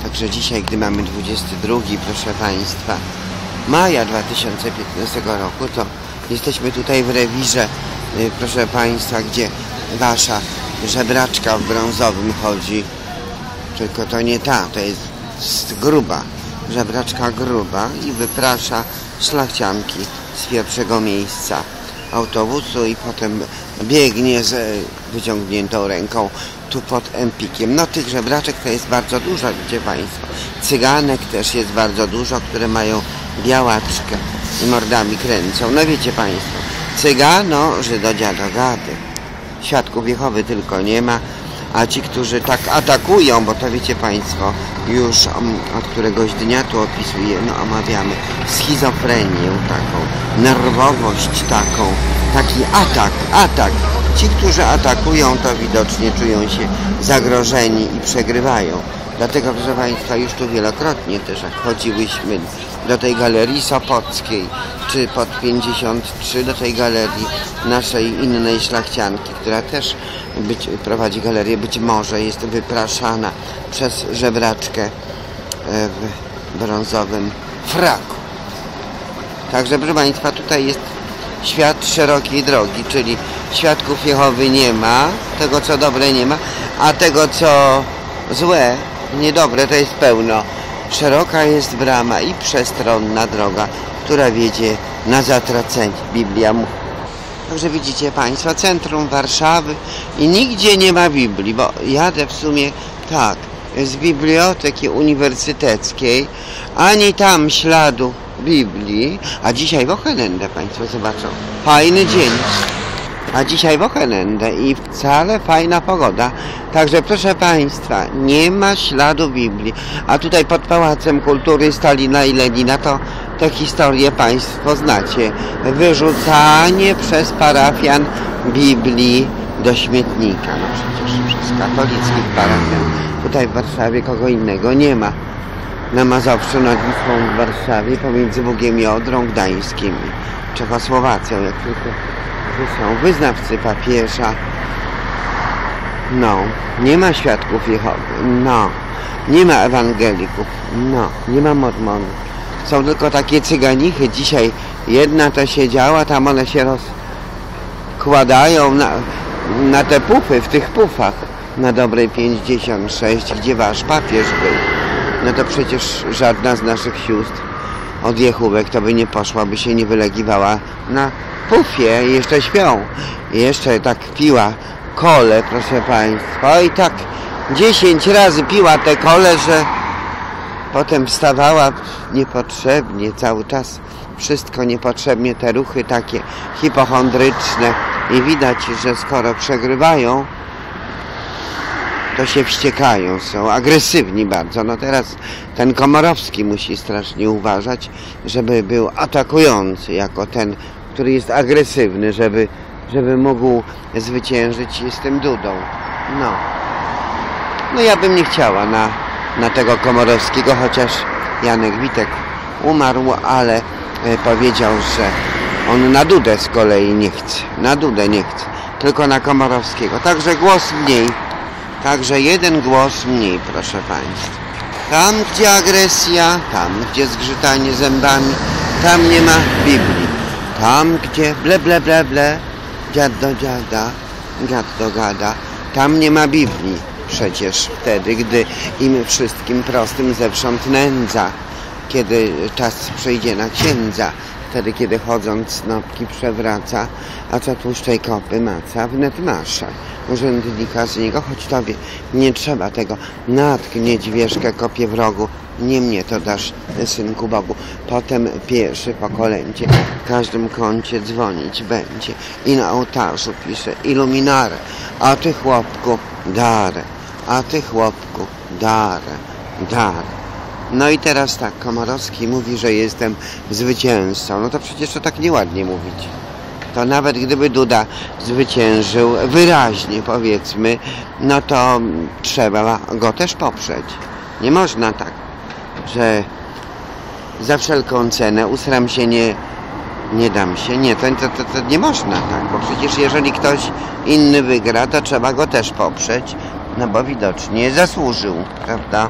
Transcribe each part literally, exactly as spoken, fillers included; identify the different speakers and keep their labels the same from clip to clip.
Speaker 1: Także dzisiaj, gdy mamy dwudziestego drugiego, proszę Państwa, maja dwa tysiące piętnastego roku, to jesteśmy tutaj w rewirze, proszę Państwa, gdzie wasza żebraczka w brązowym chodzi. Tylko to nie ta, to jest gruba, żebraczka gruba i wyprasza szlachcianki z pierwszego miejsca autobusu i potem biegnie z wyciągniętą ręką tu pod Empikiem. No tych żebraczek to jest bardzo dużo, widzicie Państwo. Cyganek też jest bardzo dużo, które mają białaczkę i mordami kręcą. No wiecie Państwo, cygano, Żydo, dziado, gady. Świadków Jehowy tylko nie ma, a ci, którzy tak atakują, bo to wiecie Państwo, już od któregoś dnia tu opisuję, no omawiamy schizofrenię taką, nerwowość taką, taki atak, atak. Ci, którzy atakują, to widocznie czują się zagrożeni i przegrywają. Dlatego, proszę Państwa, już tu wielokrotnie też, jak chodziłyśmy do tej galerii Sopockiej, czy pod pięćdziesiąt trzy do tej galerii naszej innej szlachcianki, która też być, prowadzi galerię, być może jest wypraszana przez żebraczkę w brązowym fraku. Także, proszę Państwa, tutaj jest świat szerokiej drogi, czyli świadków Jehowy nie ma, tego co dobre nie ma, a tego co złe, niedobre to jest pełno. Szeroka jest brama i przestronna droga, która wiedzie na zatracenie. Biblia mówi. Także widzicie Państwo, centrum Warszawy i nigdzie nie ma Biblii, bo jadę w sumie tak, z biblioteki uniwersyteckiej, ani tam śladu Biblii, a dzisiaj Wochenende Państwo zobaczą. Fajny dzień. A dzisiaj Wochenende i wcale fajna pogoda. Także proszę Państwa, nie ma śladu Biblii. A tutaj pod Pałacem Kultury Stalina i Lenina to te historie Państwo znacie. Wyrzucanie przez parafian Biblii do śmietnika. No przecież przez katolickich parafian. Tutaj w Warszawie kogo innego nie ma. Na Mazowszu nad Wisłą w Warszawie pomiędzy Bugiem i Odrą Gdańskim i Czechosłowacją, jak tylko są wyznawcy papieża. No, nie ma świadków Jehowy. No, nie ma ewangelików. No, nie ma mormonów. Są tylko takie cyganichy. Dzisiaj jedna to siedziała, tam one się rozkładają na, na te pufy, w tych pufach na dobrej pięćdziesiąt sześć, gdzie wasz papież był. No to przecież żadna z naszych sióstr od Jehówek to by nie poszła, by się nie wylegiwała na pufie. Jeszcze śpią. Jeszcze tak piła kole, proszę Państwa. I tak dziesięć razy piła te kole, że potem wstawała niepotrzebnie, cały czas wszystko niepotrzebnie, te ruchy takie hipochondryczne i widać, że skoro przegrywają, to się wściekają, są agresywni bardzo. No teraz ten Komorowski musi strasznie uważać, żeby był atakujący jako ten, który jest agresywny, żeby, żeby mógł zwyciężyć z tym Dudą. No, no ja bym nie chciała na, na tego Komorowskiego, chociaż Janek Witek umarł, ale powiedział, że on na Dudę z kolei nie chce. Na Dudę nie chce, tylko na Komorowskiego. Także głos mniej. Także jeden głos mniej, proszę Państwa. Tam, gdzie agresja, tam, gdzie zgrzytanie zębami, tam nie ma Biblii. Tam, gdzie ble, ble, ble, ble, dziad do dziada, gad do gada, tam nie ma Biblii. Przecież wtedy, gdy im wszystkim prostym zewsząd nędza, kiedy czas przyjdzie na księdza, wtedy, kiedy chodząc snopki przewraca, a co tłuszczej kopy maca, wnet masza. Urzędnika z niego, choć tobie nie trzeba tego, natknieć wierzchę kopie w rogu, nie mnie to dasz, synku Bogu. Potem pieszy po kolędzie, w każdym kącie dzwonić będzie i na ołtarzu pisze iluminare, a ty chłopku darę, a ty chłopku darę, darę. No i teraz tak, Komorowski mówi, że jestem zwycięzcą. No to przecież to tak nieładnie mówić. To nawet gdyby Duda zwyciężył wyraźnie, powiedzmy, no to trzeba go też poprzeć. Nie można tak, że za wszelką cenę usram się, nie, nie dam się. Nie, to, to, to, to nie można tak, bo przecież jeżeli ktoś inny wygra, to trzeba go też poprzeć, no bo widocznie zasłużył, prawda?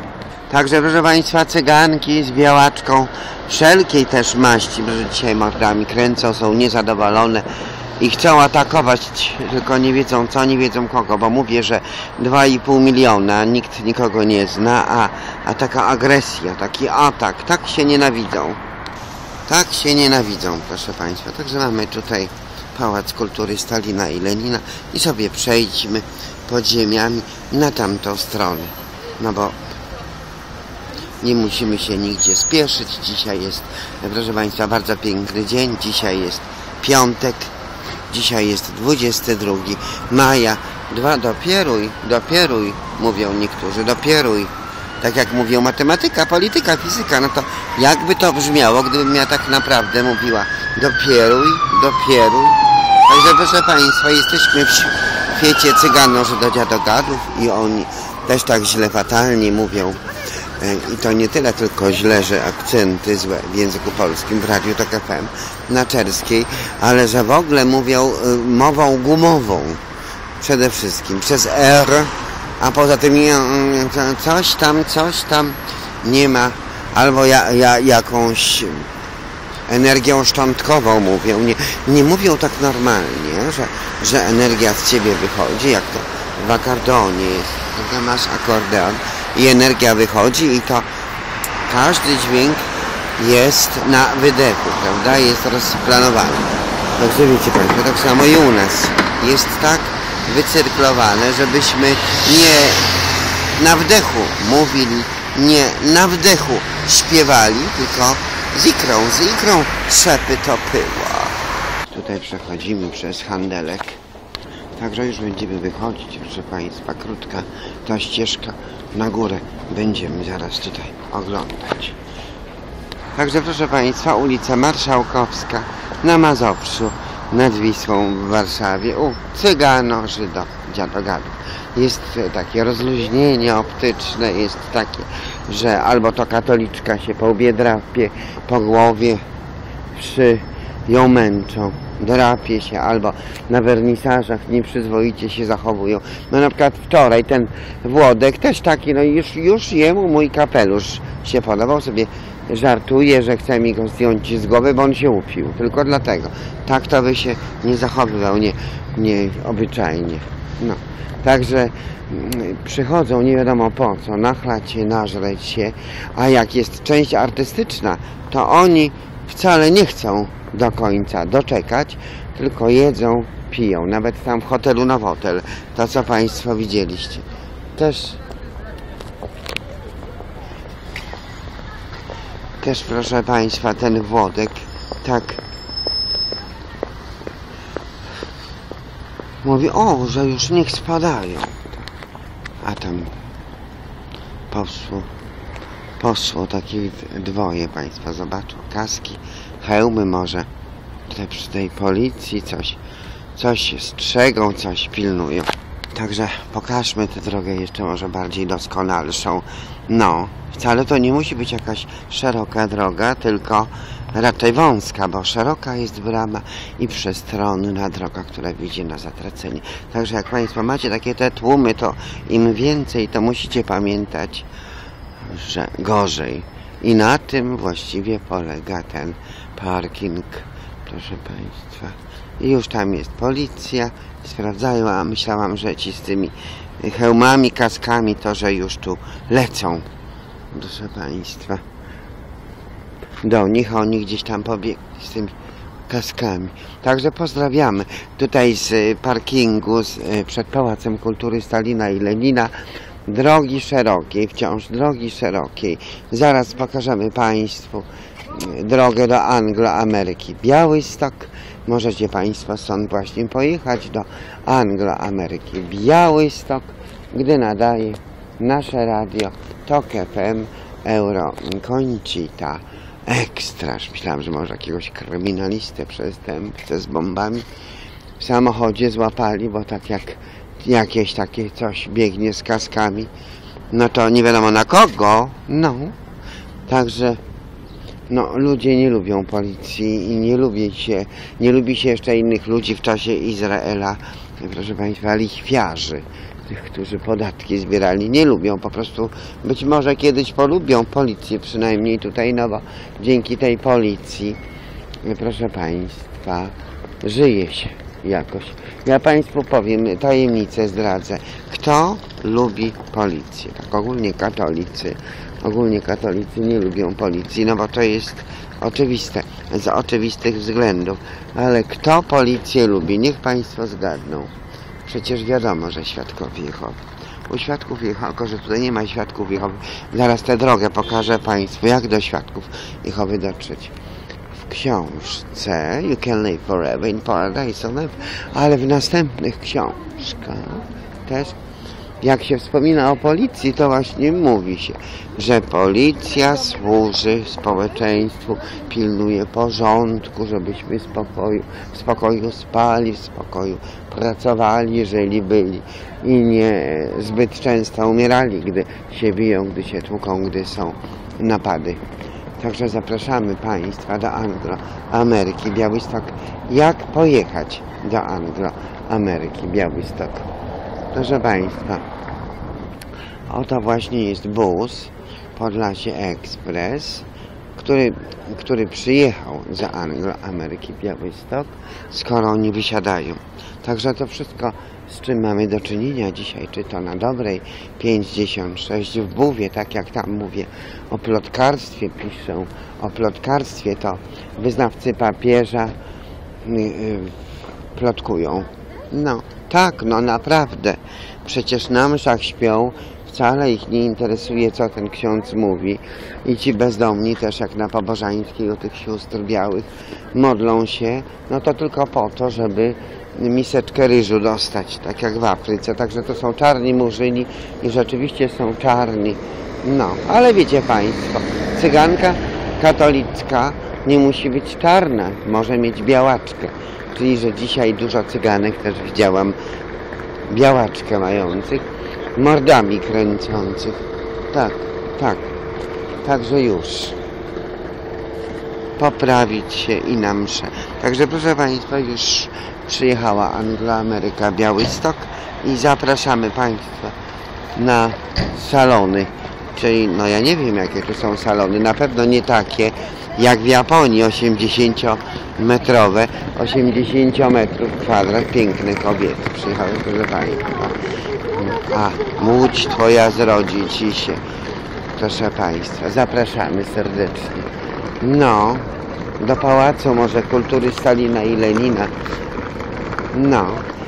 Speaker 1: Także proszę Państwa, cyganki z białaczką wszelkiej też maści, że dzisiaj mordami kręcą, są niezadowolone i chcą atakować, tylko nie wiedzą co, nie wiedzą kogo, bo mówię, że dwa i pół miliona, nikt nikogo nie zna, a, a taka agresja, taki atak, tak się nienawidzą. Tak się nienawidzą, proszę Państwa. Także mamy tutaj Pałac Kultury Stalina i Lenina i sobie przejdźmy podziemiami na tamtą stronę. No bo nie musimy się nigdzie spieszyć. Dzisiaj jest, proszę Państwa, bardzo piękny dzień. Dzisiaj jest piątek. Dzisiaj jest dwudziestego drugiego maja. Dwa, dopieruj, dopieruj, mówią niektórzy, dopieruj. Tak jak mówią matematyka, polityka, fizyka, no to jakby to brzmiało, gdybym ja tak naprawdę mówiła dopieruj, dopieruj. Także proszę Państwa, jesteśmy w świecie cyganorzy do dziadogadów i oni też tak źle, fatalnie mówią. I to nie tyle tylko źle, że akcenty złe w języku polskim w Radiu Tok F M na Czerskiej, ale że w ogóle mówią mową gumową. Przede wszystkim przez R, a poza tym coś tam, coś tam nie ma, albo ja, ja, jakąś energią szczątkową mówią. Nie, nie mówią tak normalnie, że, że energia z ciebie wychodzi, jak to w akordeonie jest. Kiedy masz akordeon i energia wychodzi i to każdy dźwięk jest na wydechu, prawda? Jest rozplanowany. Także wiecie Państwo, tak samo i u nas jest tak wycyrklowane, żebyśmy nie na wdechu mówili, nie na wdechu śpiewali, tylko z ikrą, z ikrą szepy to pyła. Tutaj przechodzimy przez handelek. Także już będziemy wychodzić, proszę Państwa, krótka ta ścieżka na górę. Będziemy zaraz tutaj oglądać. Także proszę Państwa, ulica Marszałkowska na Mazowszu, nad Wisłą w Warszawie, u cyganorzy do dziadogadów. Jest takie rozluźnienie optyczne, jest takie, że albo to katoliczka się po łbie drapie, po głowie przy ją męczą, drapie się, albo na wernisażach nieprzyzwoicie się zachowują. No na przykład wczoraj ten Włodek też taki, no już, już jemu mój kapelusz się podobał, sobie żartuje, że chce mi go zdjąć z głowy, bo on się upił. Tylko dlatego. Tak to by się nie zachowywał, nie, nie obyczajnie. No. Także przychodzą nie wiadomo po co, nachlać się, nażreć się, a jak jest część artystyczna, to oni wcale nie chcą do końca doczekać, tylko jedzą, piją. Nawet tam w hotelu Nowotel, to co Państwo widzieliście. Też Też proszę Państwa, ten Włodek tak mówi, o, że już niech spadają. A tam poszło, poszło takie dwoje Państwa, zobaczą, kaski, hełmy może. Tutaj przy tej policji coś, coś strzegą, coś pilnują. Także pokażmy tę drogę jeszcze może bardziej doskonalszą. No, wcale to nie musi być jakaś szeroka droga, tylko raczej wąska, bo szeroka jest brama i przestronna droga, która wiedzie na zatracenie. Także jak Państwo macie takie te tłumy, to im więcej, to musicie pamiętać, że gorzej. I na tym właściwie polega ten parking, proszę Państwa. I już tam jest policja, sprawdzają, a myślałam, że ci z tymi hełmami, kaskami, to że już tu lecą, proszę Państwa, do nich, a oni gdzieś tam pobiegli z tymi kaskami. Także pozdrawiamy tutaj z parkingu z, przed Pałacem Kultury Stalina i Lenina, drogi szerokiej, wciąż drogi szerokiej. Zaraz pokażemy Państwu drogę do Anglo-Ameryki. Białystok. Możecie Państwo stąd właśnie pojechać do Anglo-Ameryki. Białystok, gdy nadaje nasze radio Tok F M Euro Końcita Ekstra. Myślałem, że może jakiegoś kryminalistę, przestępcę z bombami w samochodzie złapali, bo tak jak jakieś takie coś biegnie z kaskami, no to nie wiadomo na kogo. No, także no, ludzie nie lubią policji i nie lubi się, nie lubi się jeszcze innych ludzi w czasie Izraela, proszę Państwa, lichwiarzy, tych, którzy podatki zbierali. Nie lubią po prostu, być może kiedyś polubią policję przynajmniej tutaj, no bo dzięki tej policji, proszę Państwa, żyje się jakoś. Ja Państwu powiem, tajemnicę zdradzę. Kto lubi policję? Tak ogólnie katolicy. Ogólnie katolicy nie lubią policji, no bo to jest oczywiste, z oczywistych względów. Ale kto policję lubi? Niech Państwo zgadną. Przecież wiadomo, że świadkowie Jehowy. U świadków Jehowy, tylko że tutaj nie ma świadków Jehowy. Zaraz tę drogę pokażę Państwu, jak do świadków Jehowy dotrzeć. W książce You Can Live Forever in Paradise on Earth, ale w następnych książkach też, jak się wspomina o policji, to właśnie mówi się, że policja służy społeczeństwu, pilnuje porządku, żebyśmy w spokoju, w spokoju spali, w spokoju pracowali, jeżeli byli i nie zbyt często umierali, gdy się biją, gdy się tłuką, gdy są napady. Także zapraszamy Państwa do Anglo-Ameryki Białystok. Jak pojechać do Anglo-Ameryki Białystok? Proszę Państwa, oto właśnie jest bus Podlasie Express, który, który przyjechał z Anglo-Ameryki Białystok, skoro oni wysiadają. Także to wszystko, z czym mamy do czynienia dzisiaj, czy to na Dobrej pięćdziesiąt sześć w Buwie, tak jak tam mówię, o plotkarstwie piszą, o plotkarstwie to wyznawcy papieża yy, yy, plotkują. No, tak, no naprawdę. Przecież na mszach śpią, wcale ich nie interesuje, co ten ksiądz mówi. I ci bezdomni też, jak na pobożańskiej u tych sióstr białych, modlą się, no to tylko po to, żeby miseczkę ryżu dostać, tak jak w Afryce. Także to są czarni murzyni i rzeczywiście są czarni. No, ale wiecie Państwo, cyganka katolicka nie musi być czarna, może mieć białaczkę. Czyli, że dzisiaj dużo cyganek też widziałam białaczkę mających, mordami kręcących. Tak, tak. Także już. Poprawić się i na mszę. Także proszę Państwa, już przyjechała Anglo-Ameryka Białystok i zapraszamy Państwa na salony. Czyli, no ja nie wiem, jakie tu są salony. Na pewno nie takie jak w Japonii, osiemdziesięciometrowe, osiemdziesiąt metrów kwadrat, piękne kobiety przyjechały, proszę Państwa. A Łódź Twoja zrodzi Ci się, proszę Państwa, zapraszamy serdecznie. No, do Pałacu może Kultury Stalina i Lenina. No,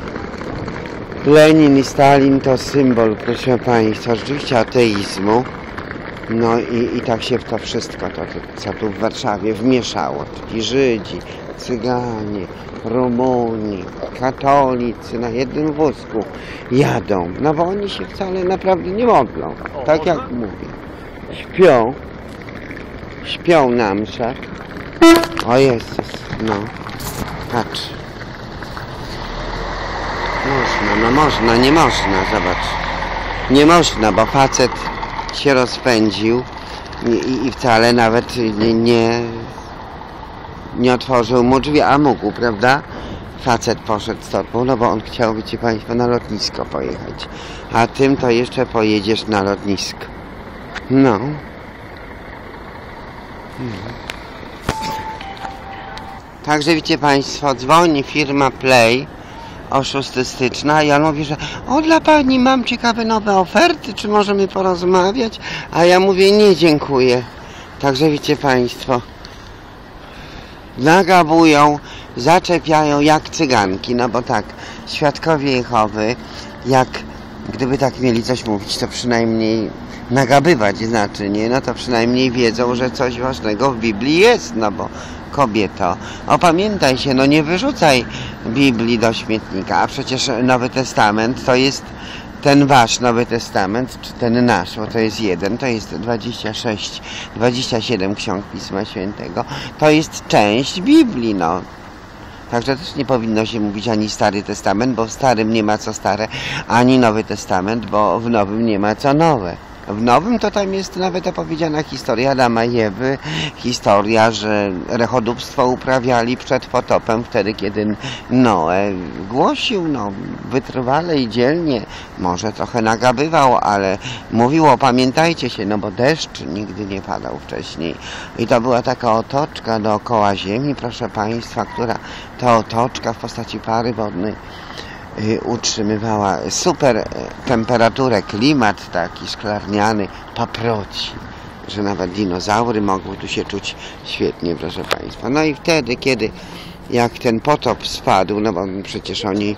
Speaker 1: Lenin i Stalin to symbol, proszę Państwa, rzeczywiście ateizmu. No i, i tak się w to wszystko, to, co tu w Warszawie wmieszało, czyli Żydzi, Cyganie, Rumuni, katolicy na jednym wózku jadą, no bo oni się wcale naprawdę nie modlą, tak jak mówię. Śpią, śpią na mszach. O Jezus, no, patrz. Można, no można, nie można, zobacz. Nie można, bo facet się rozpędził i, i wcale nawet nie, nie, nie otworzył mu drzwi, a mógł, prawda? Facet poszedł z torbą, no bo on chciał, wiecie Państwo, na lotnisko pojechać. A tym to jeszcze pojedziesz na lotnisko. No. Hmm. Także wiecie Państwo, dzwoni firma Play o szóstego stycznia i on mówi, że o, dla Pani mam ciekawe nowe oferty, czy możemy porozmawiać? A ja mówię, nie, dziękuję. Także wiecie Państwo, nagabują, zaczepiają jak cyganki, no bo tak, świadkowie Jehowy, jak gdyby tak mieli coś mówić, to przynajmniej nagabywać znaczy, nie? No to przynajmniej wiedzą, że coś ważnego w Biblii jest, no bo kobieto, opamiętaj się, no nie wyrzucaj Biblii do śmietnika, a przecież Nowy Testament to jest ten wasz Nowy Testament, czy ten nasz, bo to jest jeden, to jest dwadzieścia sześć, dwadzieścia siedem ksiąg Pisma Świętego, to jest część Biblii, no. Także też nie powinno się mówić ani Stary Testament, bo w Starym nie ma co stare, ani Nowy Testament, bo w Nowym nie ma co nowe. W Nowym to tam jest nawet opowiedziana historia Adama i Ewy, historia, że rechodóbstwo uprawiali przed potopem, wtedy kiedy Noe głosił, no, wytrwale i dzielnie, może trochę nagabywał, ale mówiło, pamiętajcie się, no bo deszcz nigdy nie padał wcześniej. I to była taka otoczka dookoła ziemi, proszę Państwa, która ta otoczka w postaci pary wodnej utrzymywała super temperaturę, klimat taki szklarniany, paproci, że nawet dinozaury mogły tu się czuć świetnie, proszę Państwa. No i wtedy, kiedy jak ten potop spadł, no bo przecież oni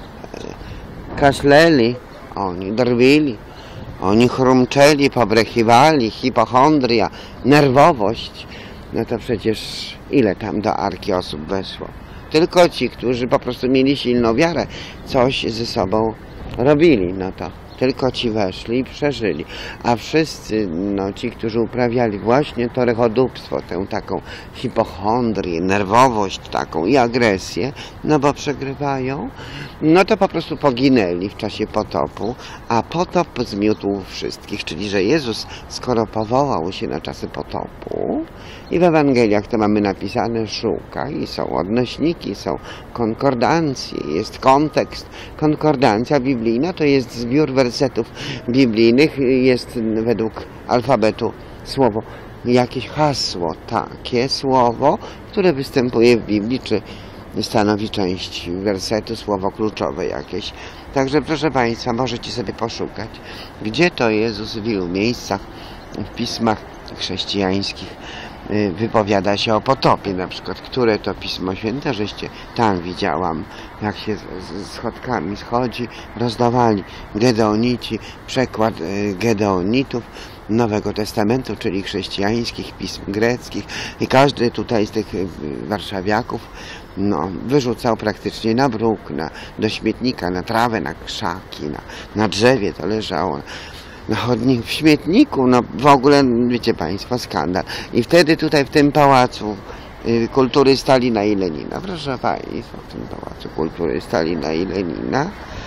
Speaker 1: kaszleli, oni drwili, oni chrumczeli, pobrechiwali, hipochondria, nerwowość, no to przecież ile tam do arki osób weszło? Tylko ci, którzy po prostu mieli silną wiarę, coś ze sobą robili, no to tylko ci weszli i przeżyli. A wszyscy, no ci, którzy uprawiali właśnie to rechodóbstwo, tę taką hipochondrię, nerwowość taką i agresję, no bo przegrywają, no to po prostu poginęli w czasie potopu, a potop zmiótł wszystkich, czyli że Jezus, skoro powołał się na czasy potopu, i w Ewangeliach to mamy napisane, szuka i są odnośniki, są konkordancje, jest kontekst. Konkordancja biblijna to jest zbiór wersetów biblijnych, jest według alfabetu słowo, jakieś hasło, takie słowo, które występuje w Biblii, czy stanowi część wersetu, słowo kluczowe jakieś. Także proszę Państwa, możecie sobie poszukać, gdzie to Jezus w ilu miejscach w pismach chrześcijańskich wypowiada się o potopie, na przykład, które to Pismo Święte, żeście tam widziałam, jak się z schodkami schodzi, rozdawali Gedeonici, przekład Gedeonitów Nowego Testamentu, czyli chrześcijańskich pism greckich, i każdy tutaj z tych warszawiaków no, wyrzucał praktycznie na bruk, na, do śmietnika, na trawę, na krzaki, na, na drzewie to leżało. Na chodnik, w śmietniku, no w ogóle, wiecie Państwo, skandal. I wtedy tutaj w tym Pałacu y, Kultury Stalina i Lenina, proszę Państwa, w tym Pałacu Kultury Stalina i Lenina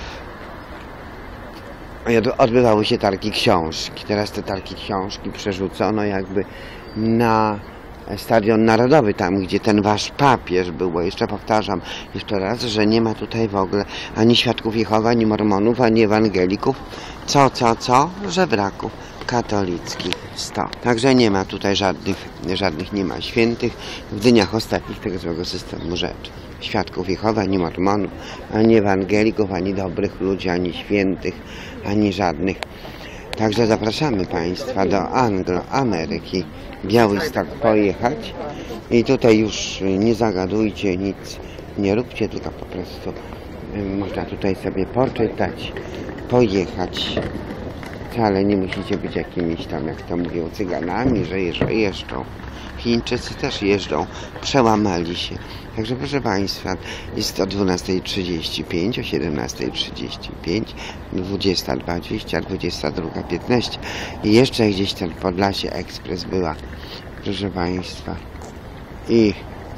Speaker 1: odbywały się targi książki. Teraz te targi książki przerzucono jakby na Stadion Narodowy, tam gdzie ten wasz papież był, bo jeszcze powtarzam jeszcze raz, że nie ma tutaj w ogóle ani świadków Jehowy, ani mormonów, ani ewangelików, co, co, co? Żebraków katolickich sto. Także nie ma tutaj żadnych, żadnych nie ma świętych w dniach ostatnich tego złego systemu rzeczy. Świadków Jehowy, ani mormonów, ani ewangelików, ani dobrych ludzi, ani świętych, ani żadnych. Także zapraszamy Państwa do Anglo-Ameryki, Białystok pojechać i tutaj już nie zagadujcie, nic nie róbcie, tylko po prostu można tutaj sobie poczytać, pojechać. Wcale nie musicie być jakimiś tam, jak to mówią, cyganami, że, że jeżdżą. Chińczycy też jeżdżą, przełamali się. Także proszę Państwa, jest o dwunastej trzydzieści pięć, o siedemnastej trzydzieści pięć, dwudziesta dwadzieścia, dwudziesta druga piętnaście i jeszcze gdzieś tam w Podlasie Ekspres była, proszę Państwa, i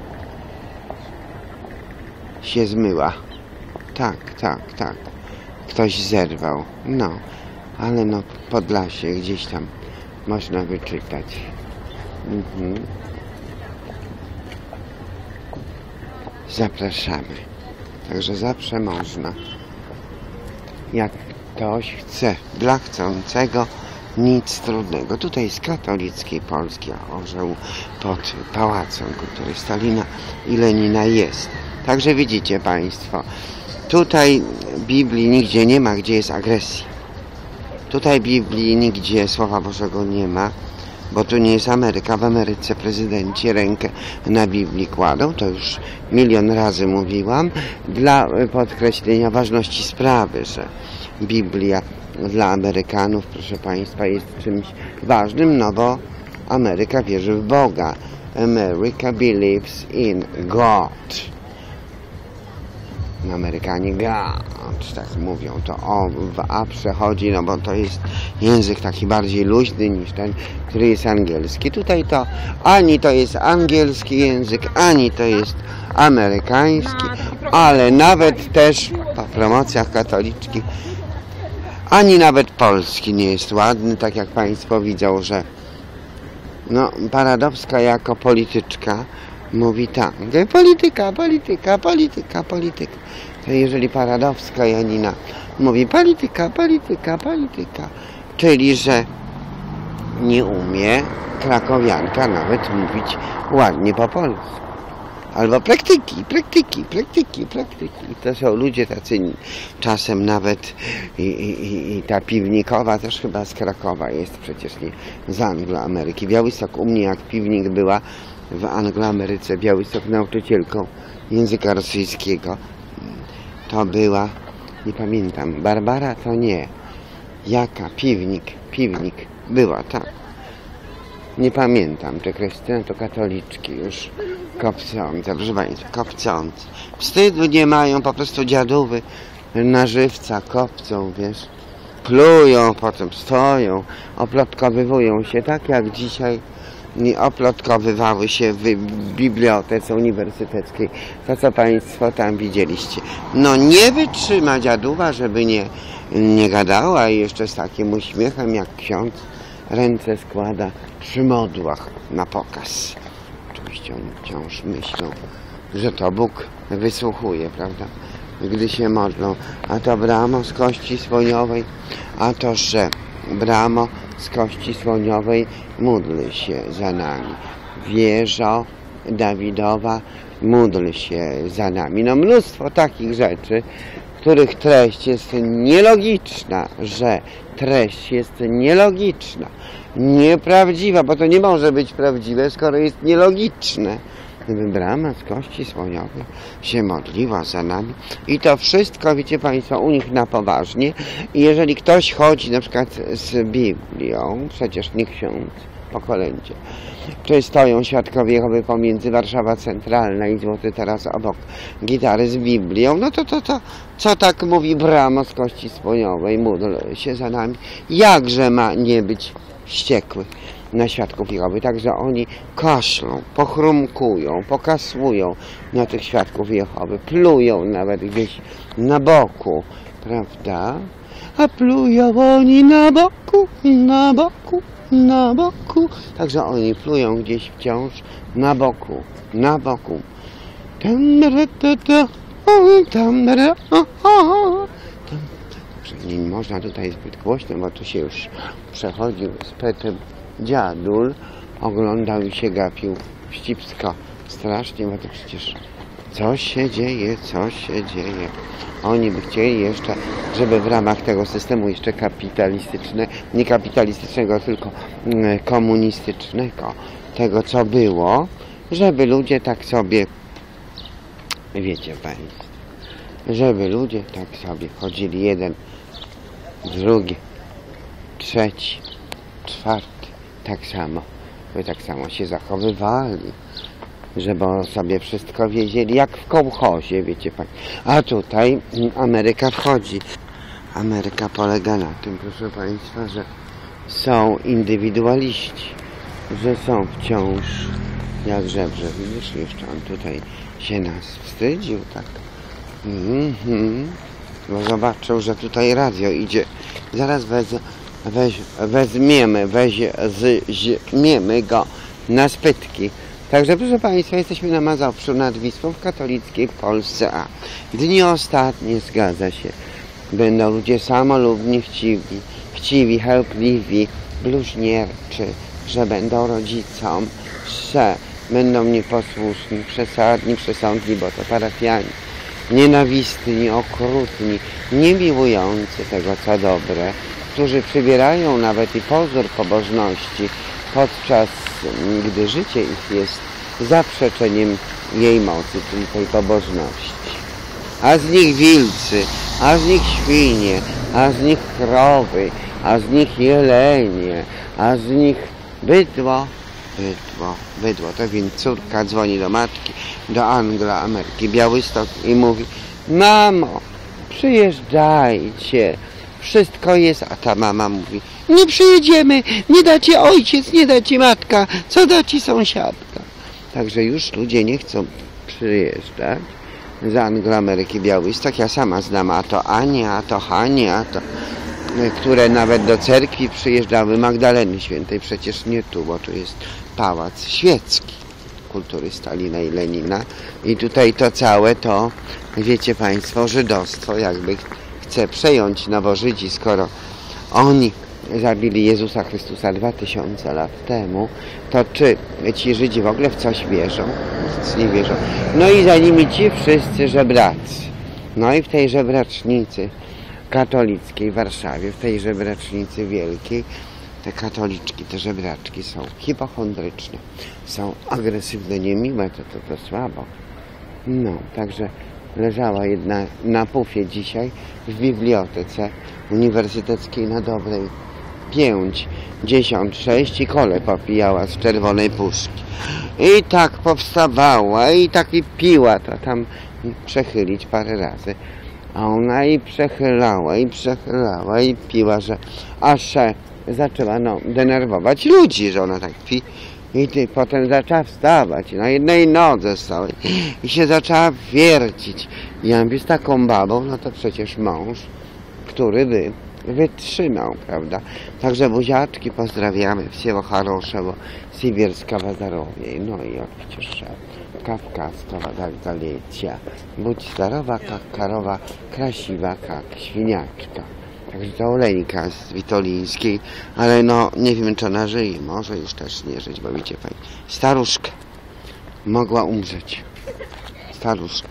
Speaker 1: się zmyła. Tak, tak, tak. Ktoś zerwał. No, ale no Podlasie gdzieś tam można wyczytać. Mhm. Zapraszamy. Także zawsze można. Jak ktoś chce, dla chcącego nic trudnego. Tutaj jest katolicki polski orzeł pod Pałacem Kultury Stalina i Lenina jest. Także widzicie Państwo, tutaj Biblii nigdzie nie ma, gdzie jest agresja. Tutaj Biblii nigdzie Słowa Bożego nie ma, bo tu nie jest Ameryka. W Ameryce prezydenci rękę na Biblii kładą, to już milion razy mówiłam, dla podkreślenia ważności sprawy, że Biblia dla Amerykanów, proszę Państwa, jest czymś ważnym, no bo Ameryka wierzy w Boga. America believes in God. Amerykanie God, tak mówią, to o w A przechodzi, no bo to jest język taki bardziej luźny niż ten, który jest angielski. Tutaj to ani to jest angielski język, ani to jest amerykański, ale nawet też po promocjach katolickich ani nawet polski nie jest ładny, tak jak Państwo widzą, że no, Paradowska jako polityczka mówi tak, polityka, polityka, polityka, polityka. To jeżeli Paradowska Janina mówi polityka, polityka, polityka, czyli że nie umie krakowianka nawet mówić ładnie po polsku. Albo praktyki, praktyki, praktyki, praktyki. To są ludzie tacy czasem nawet i, i, i ta Piwnikowa też chyba z Krakowa jest przecież nie z Angloameryki. Białystok u mnie jak Piwnik była w Angloameryce, Białystok nauczycielką języka rosyjskiego. To była, nie pamiętam, Barbara to nie. Jaka? Piwnik, Piwnik była, tak. Nie pamiętam, czy Krystyna to katoliczki już kopcące, proszę Państwa, kopcące. Wstydu nie mają, po prostu dziadówy na żywca kopcą, wiesz. Plują, potem stoją, oplotkowywują się, tak jak dzisiaj oplotkowywały się w bibliotece uniwersyteckiej. To, co Państwo tam widzieliście. No nie wytrzyma dziadówa, żeby nie, nie gadała i jeszcze z takim uśmiechem jak ksiądz ręce składa przy modłach na pokaz. Oczywiście oni wciąż myślą, że to Bóg wysłuchuje, prawda? Gdy się modlą. A to bramo z kości słoniowej, a to, że bramo z kości słoniowej módl się za nami. Wieżo Dawidowa, módl się za nami. No mnóstwo takich rzeczy, których treść jest nielogiczna, że treść jest nielogiczna, nieprawdziwa, bo to nie może być prawdziwe, skoro jest nielogiczne. Gdyby brama z kości słoniowej się modliła za nami i to wszystko, wiecie Państwo, u nich na poważnie. I jeżeli ktoś chodzi na przykład z Biblią, przecież nie ksiądz po kolędzie, czy stoją świadkowie Jehowy pomiędzy Warszawa Centralna i Złoty Taras obok gitary z Biblią, no to to, to co tak mówi bramo z kości słoniowej, módl się za nami, jakże ma nie być wściekły na świadków Jehowy. Także oni kaszlą, pochrumkują, pokasłują na tych świadków Jehowy, plują nawet gdzieś na boku, prawda? A plują oni na boku, na boku, na boku. Także oni plują gdzieś wciąż na boku, na boku. Nie można tutaj zbyt głośno, bo tu się już przechodził z petem dziadul, oglądał i się gapił wścibsko strasznie, bo to przecież coś się dzieje, coś się dzieje. Oni by chcieli jeszcze, żeby w ramach tego systemu jeszcze kapitalistycznego, nie kapitalistycznego, tylko komunistycznego, tego co było, żeby ludzie tak sobie, wiecie Państwo, żeby ludzie tak sobie chodzili jeden, drugi, trzeci, czwarty, tak samo, by tak samo się zachowywali, żeby sobie wszystko wiedzieli, jak w kołchozie, wiecie Państwo. A tutaj Ameryka wchodzi. Ameryka polega na tym, proszę Państwa, że są indywidualiści, że są wciąż jak żebrze. Widzisz, jeszcze on tutaj się nas wstydził, tak. Mm-hmm. Bo zobaczył, że tutaj radio idzie. Zaraz wez, weź, wezmiemy, weźmiemy go na spytki. Także proszę Państwa, jesteśmy na Mazowszu nad Wisłą w katolickiej Polsce. A dni ostatnie, zgadza się, będą ludzie samolubni, chciwi, chciwi, chełpliwi, bluźnierczy, że będą rodzicom, że będą nieposłuszni, przesadni, przesądni, bo to parafiani, nienawistni, okrutni, niemiłujący tego, co dobre, którzy przybierają nawet i pozór pobożności, podczas gdy życie ich jest zaprzeczeniem jej mocy, czyli tej pobożności. A z nich wilcy, a z nich świnie, a z nich krowy, a z nich jelenie, a z nich bydło, bydło, bydło. To więc córka dzwoni do matki, do Angloameryki, Białystok i mówi: mamo, przyjeżdżajcie, wszystko jest, a ta mama mówi: nie przyjedziemy, nie da ci ojciec, nie da ci matka, co da ci sąsiadka. Także już ludzie nie chcą przyjeżdżać z Angloameryki, Białystok. Ja sama znam, a to Anię, a to Hanię, a to które nawet do cerkwi przyjeżdżały, Magdaleny Świętej, przecież nie tu, bo tu jest Pałac Świecki Kultury Stalina i Lenina. I tutaj to całe to, wiecie Państwo, żydostwo jakby chce przejąć Nowożydzi, skoro oni zabili Jezusa Chrystusa dwa tysiące lat temu, to czy ci Żydzi w ogóle w coś wierzą? Nic nie wierzą. No i za nimi ci wszyscy żebracy. No i w tej żebracznicy katolickiej w Warszawie, w tej żebracznicy wielkiej, te katoliczki, te żebraczki są hipochondryczne, są agresywne, niemiłe, to, to, to słabo. No, także leżała jedna na pufie dzisiaj w bibliotece uniwersyteckiej na Dobrej pięć, dziesiąt, sześć i kole popijała z czerwonej puszki. I tak powstawała i tak i piła, to tam przechylić parę razy. A ona i przechylała, i przechylała, i piła, że aż się zaczęła no, denerwować ludzi, że ona tak pi. I ty potem zaczęła wstawać na jednej nodze stałej i się zaczęła wiercić. I ja mówię, z taką babą, no to przecież mąż, który by wytrzymał, prawda? Także buziaczki pozdrawiamy, всего хорошего, Сибирского здоровья. No i oczywiście Kawkaskiego долголетия. Будь здорова, как корова, красива, как świniaczka. Także to Oleńka z Witolińskiej, ale no nie wiem, czy ona żyje, może już też nie żyć, bo wiecie Pani, staruszka mogła umrzeć, staruszka,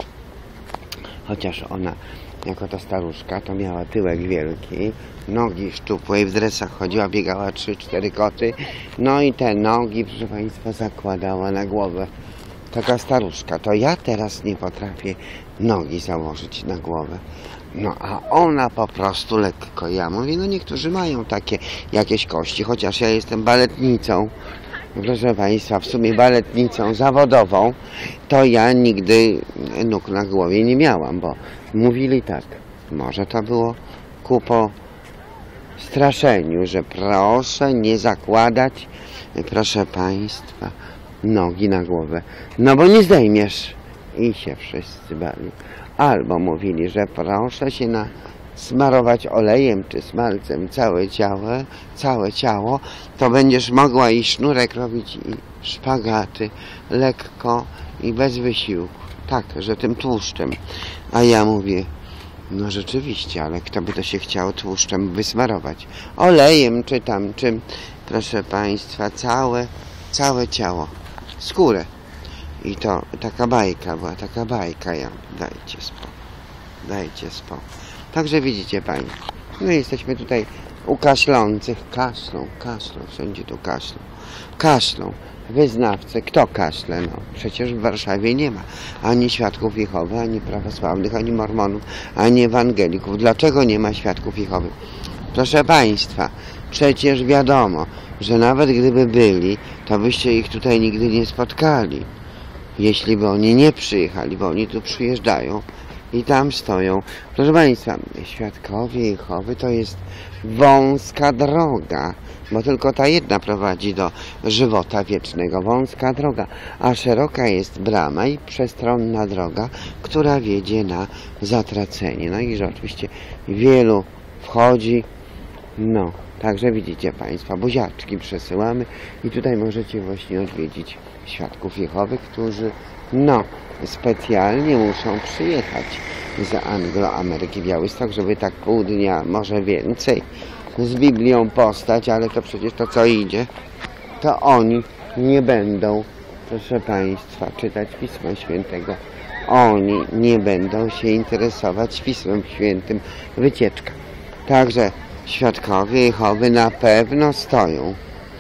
Speaker 1: chociaż ona jako ta staruszka to miała tyłek wielki, nogi szczupłe i w dresach chodziła, biegała trzy, cztery koty, no i te nogi, proszę Państwa, zakładała na głowę. Taka staruszka, to ja teraz nie potrafię nogi założyć na głowę. No a ona po prostu lekko. Ja mówię, no niektórzy mają takie jakieś kości, chociaż ja jestem baletnicą, proszę Państwa, w sumie baletnicą zawodową, to ja nigdy nóg na głowie nie miałam, bo mówili tak, może to było ku postraszeniu, że proszę nie zakładać, proszę Państwa, nogi na głowę, no bo nie zdejmiesz. I się wszyscy bali. Albo mówili, że proszę się nasmarować olejem czy smalcem całe ciało, całe ciało, to będziesz mogła i sznurek robić, i szpagaty, lekko i bez wysiłku. Tak, że tym tłuszczem. A ja mówię, no rzeczywiście, ale kto by to się chciał tłuszczem wysmarować? Olejem czy tam czym, proszę Państwa, całe, całe ciało, skórę. I to taka bajka była, taka bajka, ja, dajcie spokój, dajcie spokój. Także widzicie Państwo, no jesteśmy tutaj u kaszlących, kaszlą, kaszlą, wszędzie tu kaszlą, kaszlą, wyznawcy, kto kaszle, no przecież w Warszawie nie ma ani świadków Jehowy, ani prawosławnych, ani mormonów, ani ewangelików. Dlaczego nie ma świadków Jehowy? Proszę Państwa, przecież wiadomo, że nawet gdyby byli, to byście ich tutaj nigdy nie spotkali. Jeśli by oni nie przyjechali, bo oni tu przyjeżdżają i tam stoją. Proszę Państwa, świadkowie Jehowy to jest wąska droga, bo tylko ta jedna prowadzi do żywota wiecznego. Wąska droga, a szeroka jest brama i przestronna droga, która wiedzie na zatracenie. No i że oczywiście wielu wchodzi, no, także widzicie Państwo, buziaczki przesyłamy i tutaj możecie właśnie odwiedzić świadków Jehowy, którzy no specjalnie muszą przyjechać z Anglo-Ameryki, Białystok, żeby tak pół dnia, może więcej z Biblią postać, ale to przecież to co idzie, to oni nie będą, proszę Państwa, czytać Pisma Świętego. Oni nie będą się interesować Pismem Świętym. Wycieczka. Także świadkowie Jehowy na pewno stoją.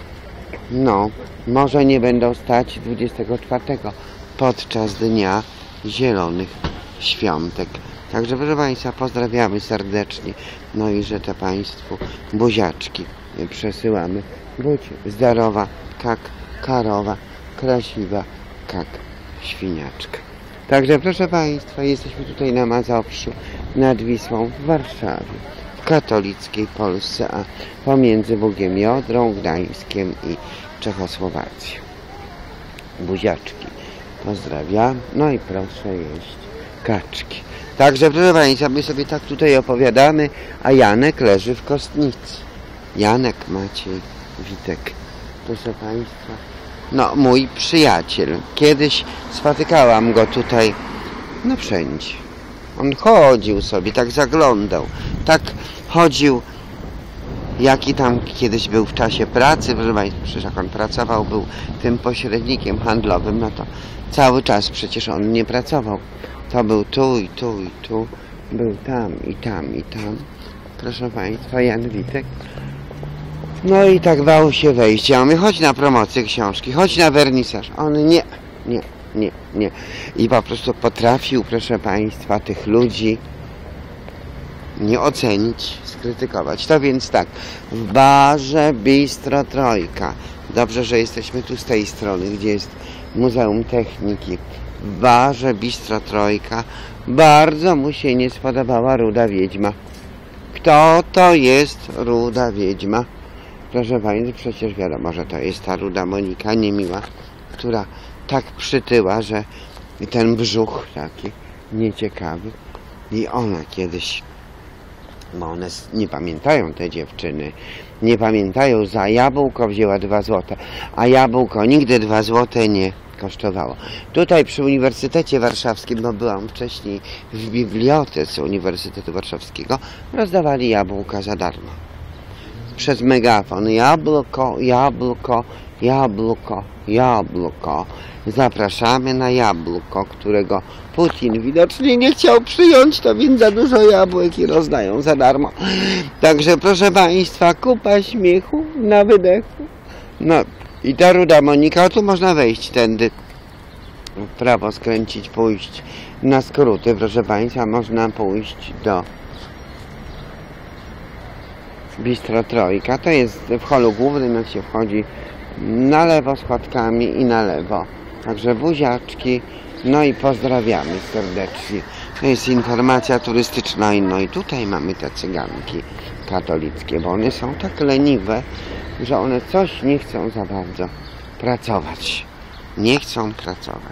Speaker 1: No, może nie będą stać dwudziestego czwartego podczas Dnia Zielonych Świątek. Także proszę Państwa, pozdrawiamy serdecznie. No i że te Państwu buziaczki przesyłamy. Bądź zdrowa, jak karowa, krasiwa, jak świniaczka. Także proszę Państwa, jesteśmy tutaj na Mazowszu, nad Wisłą w Warszawie, w katolickiej Polsce, a pomiędzy Bugiem i Odrą, Gdańskiem i Czechosłowacją. Buziaczki pozdrawiam, no i proszę jeść kaczki. Także proszę Państwa, my sobie tak tutaj opowiadamy, a Janek leży w kostnicy. Janek Maciej Witek, proszę Państwa. No, mój przyjaciel. Kiedyś spotykałam go tutaj, no wszędzie. On chodził sobie, tak zaglądał, tak chodził, jaki tam kiedyś był w czasie pracy, proszę Państwa, przecież jak on pracował, był tym pośrednikiem handlowym, no to cały czas przecież on nie pracował. To był tu i tu i tu, był tam i tam i tam, proszę Państwa, Jan Witek. No i tak bał się wejść. Ja mówię, chodź na promocję książki, chodź na wernisaż. On nie, nie, nie, nie. I po prostu potrafił, proszę Państwa, tych ludzi nie ocenić, skrytykować. To więc tak, w barze Bistro Trojka. Dobrze, że jesteśmy tu z tej strony, gdzie jest Muzeum Techniki. W barze Bistro Trojka bardzo mu się nie spodobała Ruda Wiedźma. Kto to jest Ruda Wiedźma? Proszę Państwa, przecież wiadomo, że to jest ta Ruda Monika niemiła, która tak przytyła, że ten brzuch taki nieciekawy. I ona kiedyś, bo one nie pamiętają, te dziewczyny, nie pamiętają, za jabłko wzięła dwa złote, a jabłko nigdy dwa złote nie kosztowało. Tutaj przy Uniwersytecie Warszawskim, bo byłam wcześniej w bibliotece Uniwersytetu Warszawskiego, rozdawali jabłka za darmo. Przez megafon, jabłko, jabłko, jabłko, jabłko. Zapraszamy na jabłko, którego Putin widocznie nie chciał przyjąć, to więc za dużo jabłek i rozdają za darmo. Także proszę Państwa, kupa śmiechu na wydechu. No i ta Ruda Monika, tu można wejść tędy, w prawo skręcić, pójść na skróty, proszę Państwa, można pójść do Bistro Trojka. To jest w holu głównym, jak się wchodzi na lewo schodkami i na lewo. Także buziaczki, no i pozdrawiamy serdecznie. To jest informacja turystyczna, no i tutaj mamy te cyganki katolickie, bo one są tak leniwe, że one coś nie chcą za bardzo pracować. Nie chcą pracować.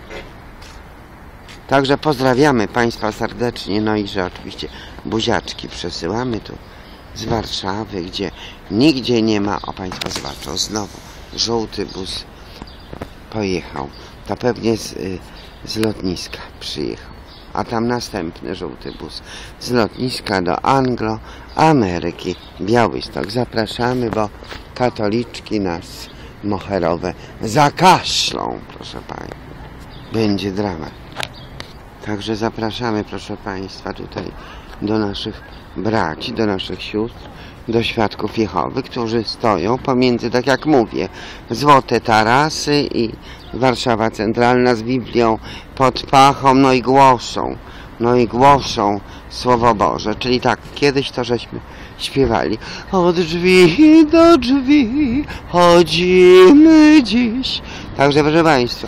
Speaker 1: Także pozdrawiamy Państwa serdecznie, no i że oczywiście buziaczki przesyłamy tu z Warszawy, gdzie nigdzie nie ma, o Państwo zobaczą, znowu żółty bus pojechał. To pewnie z, z lotniska przyjechał. A tam następny żółty bus z lotniska do Anglo-Ameryki. Białystok. Zapraszamy, bo katoliczki nas moherowe zakaszlą, proszę Państwa. Będzie dramat. Także zapraszamy, proszę Państwa, tutaj do naszych braci, do naszych sióstr, do świadków Jehowy, którzy stoją pomiędzy, tak jak mówię, Złote Tarasy i Warszawa Centralna z Biblią pod pachą, no i głoszą, no i głoszą Słowo Boże. Czyli tak, kiedyś to żeśmy śpiewali. Od drzwi do drzwi chodzimy dziś. Także, proszę Państwa,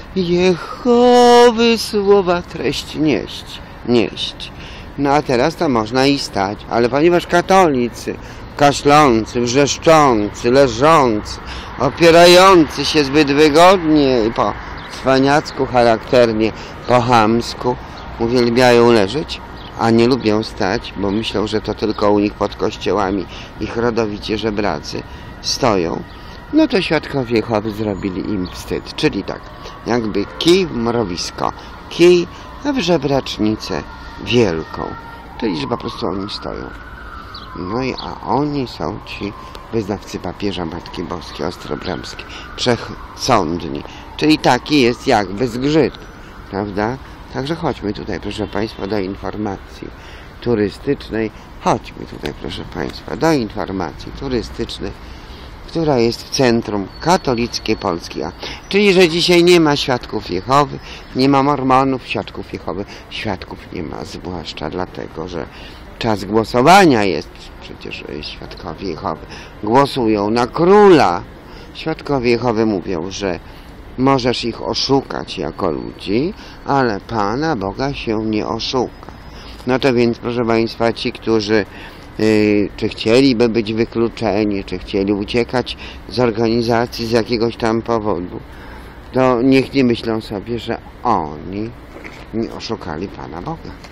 Speaker 1: Jehowy słowa treść nieść, nieść. No a teraz to można i stać, ale ponieważ katolicy, kaszlący, wrzeszczący, leżący, opierający się zbyt wygodnie i po cwaniacku charakternie, po chamsku, uwielbiają leżeć, a nie lubią stać, bo myślą, że to tylko u nich pod kościołami ich rodowicie żebracy stoją, no to świadkowie Jehowy zrobili im wstyd. Czyli tak, jakby kij w mrowisko, kij w żebracznicę wielką. Czyli, że po prostu oni stoją. No i a oni są ci wyznawcy papieża Matki Boskiej Ostrobramskiej, wszechsądni. Czyli taki jest jakby zgrzyt, prawda? Także chodźmy tutaj, proszę Państwa, do informacji turystycznej. Chodźmy tutaj, proszę Państwa, do informacji turystycznej, która jest w centrum katolickiej Polski. Czyli, że dzisiaj nie ma świadków Jehowy, nie ma mormonów, świadków Jehowy. Świadków nie ma, zwłaszcza dlatego, że czas głosowania jest. Przecież świadkowie Jehowy głosują na króla. Świadkowie Jehowy mówią, że możesz ich oszukać jako ludzi, ale Pana Boga się nie oszuka. No to więc, proszę Państwa, ci, którzy Yy, czy chcieliby być wykluczeni, czy chcieli uciekać z organizacji z jakiegoś tam powodu, to niech nie myślą sobie, że oni nie oszukali Pana Boga.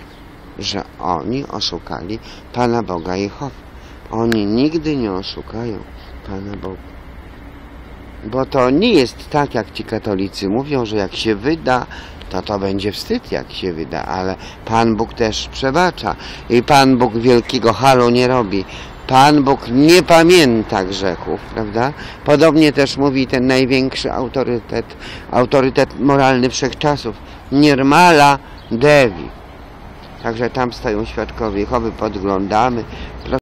Speaker 1: że oni oszukali Pana Boga Jehowy. Oni nigdy nie oszukają Pana Boga. Bo to nie jest tak, jak ci katolicy mówią, że jak się wyda, to to będzie wstyd, jak się wyda, ale Pan Bóg też przebacza i Pan Bóg wielkiego halu nie robi. Pan Bóg nie pamięta grzechów, prawda? Podobnie też mówi ten największy autorytet, autorytet moralny wszechczasów, Nirmala Devi. Także tam stoją świadkowie Jehowy, podglądamy.